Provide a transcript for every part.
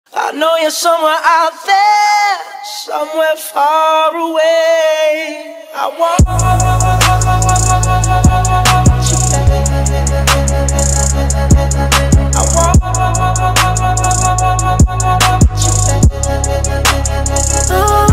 I know you're somewhere out there, somewhere far away. I want you back. I want you back.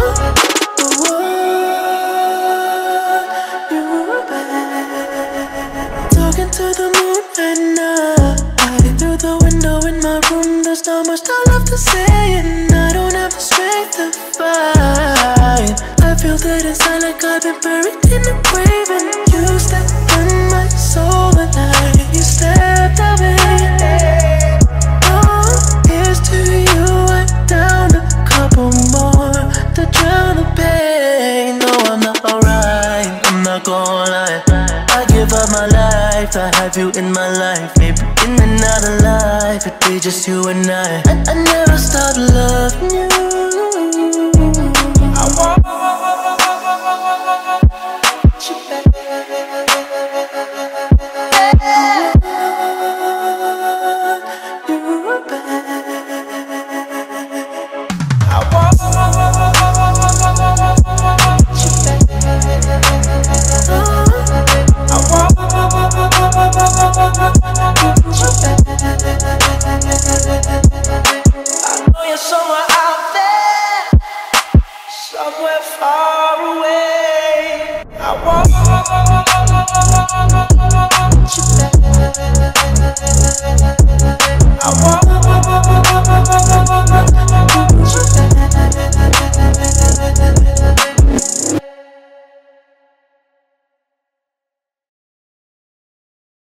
You're back. Talking to the moon at night. Through the window in my room, there's not much I love to say, and I don't have the strength to fight. I feel good inside, like I've been buried in a grave, and you stepped in my soul at night. You stepped away. Oh, here's to you. I down a couple more to drown the pain. No, I'm not alright. I'm not gonna lie. I give up my life to have you in my life. Maybe in and out of life, it'd be just you and I never stopped loving you.